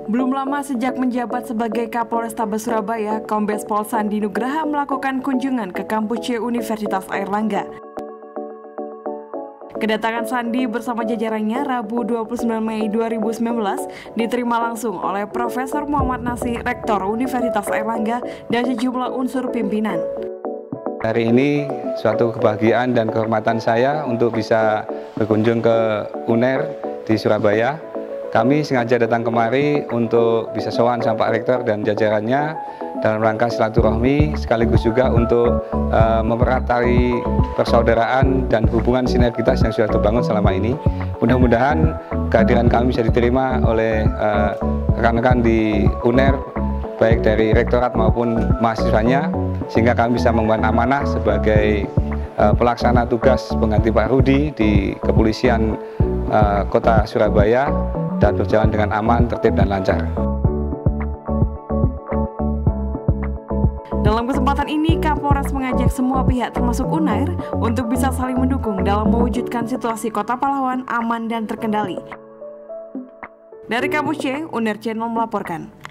Belum lama sejak menjabat sebagai Kapolrestabes Surabaya, Kombes Pol Sandi Nugraha melakukan kunjungan ke kampus C Universitas Airlangga. Kedatangan Sandi bersama jajarannya Rabu 29 Mei 2019 diterima langsung oleh Profesor Muhammad Nasih, Rektor Universitas Airlangga, dan sejumlah unsur pimpinan. Hari ini suatu kebahagiaan dan kehormatan saya untuk bisa berkunjung ke UNER di Surabaya. Kami sengaja datang kemari untuk bisa sowan sama Pak Rektor dan jajarannya dalam rangka silaturahmi, sekaligus juga untuk mempererat tali persaudaraan dan hubungan sinergitas yang sudah terbangun selama ini. Mudah-mudahan kehadiran kami bisa diterima oleh rekan-rekan di UNER, baik dari rektorat maupun mahasiswanya, sehingga kami bisa mengemban amanah sebagai pelaksana tugas pengganti Pak Rudi di Kepolisian Kota Surabaya dan berjalan dengan aman, tertib, dan lancar. Dalam kesempatan ini, Kapolres mengajak semua pihak termasuk UNER untuk bisa saling mendukung dalam mewujudkan situasi Kota Pahlawan aman dan terkendali. Dari Kampus C, UNER Channel melaporkan.